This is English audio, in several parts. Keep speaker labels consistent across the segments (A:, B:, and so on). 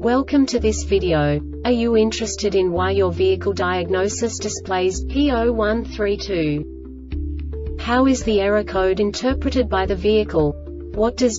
A: Welcome to this video. Are you interested in why your vehicle diagnosis displays P0132? How is the error code interpreted by the vehicle? What does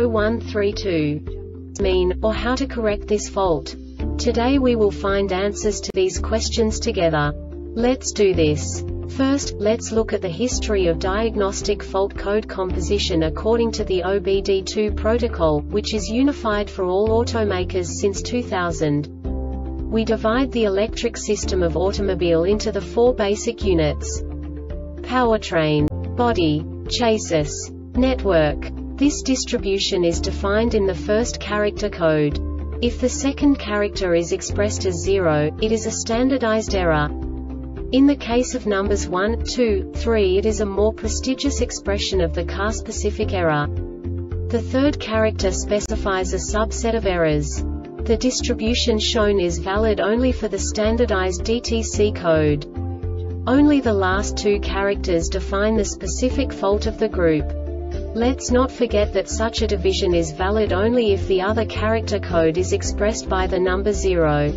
A: P0132 mean, or how to correct this fault? Today we will find answers to these questions together. Let's do this. First, let's look at the history of diagnostic fault code composition according to the OBD2 protocol, which is unified for all automakers since 2000. We divide the electric system of automobile into the four basic units: powertrain, body, chassis, network. This distribution is defined in the first character code. If the second character is expressed as 0, it is a standardized error. In the case of numbers 1, 2, 3, it is a more prestigious expression of the car-specific error. The third character specifies a subset of errors. The distribution shown is valid only for the standardized DTC code. Only the last two characters define the specific fault of the group. Let's not forget that such a division is valid only if the other character code is expressed by the number 0.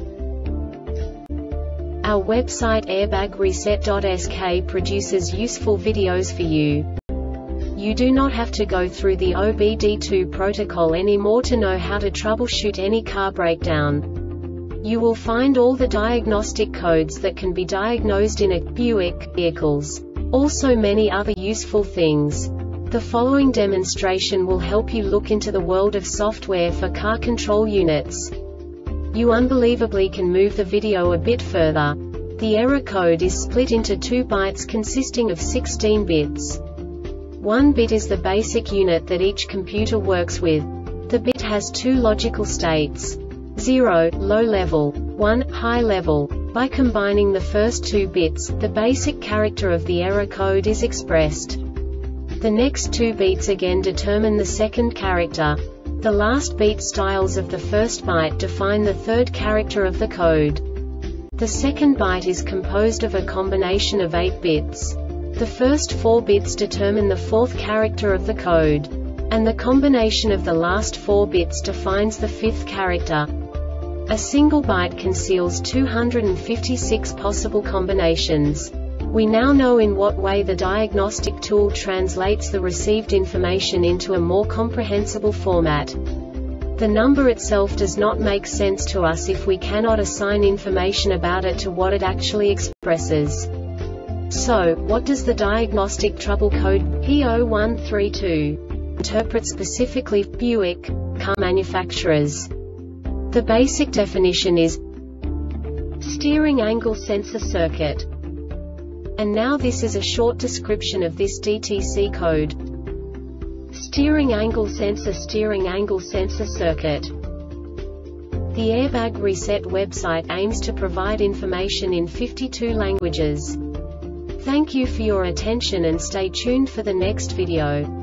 A: Our website airbagreset.sk produces useful videos for you. You do not have to go through the OBD2 protocol anymore to know how to troubleshoot any car breakdown. You will find all the diagnostic codes that can be diagnosed in a Buick vehicles. Also many other useful things. The following demonstration will help you look into the world of software for car control units. You unbelievably can move the video a bit further. The error code is split into 2 bytes consisting of 16 bits. 1 bit is the basic unit that each computer works with. The bit has 2 logical states: 0, low level, 1, high level. By combining the first 2 bits, the basic character of the error code is expressed. The next 2 beats again determine the second character. The last beat styles of the first byte define the third character of the code. The second byte is composed of a combination of 8 bits. The first 4 bits determine the fourth character of the code. And the combination of the last 4 bits defines the fifth character. A single byte conceals 256 possible combinations. We now know in what way the diagnostic tool translates the received information into a more comprehensible format. The number itself does not make sense to us if we cannot assign information about it to what it actually expresses. So, what does the diagnostic trouble code P0132 interpret specifically for Buick car manufacturers? The basic definition is steering angle sensor circuit. And now this is a short description of this DTC code. Steering angle sensor circuit. The Airbag Reset website aims to provide information in 52 languages. Thank you for your attention and stay tuned for the next video.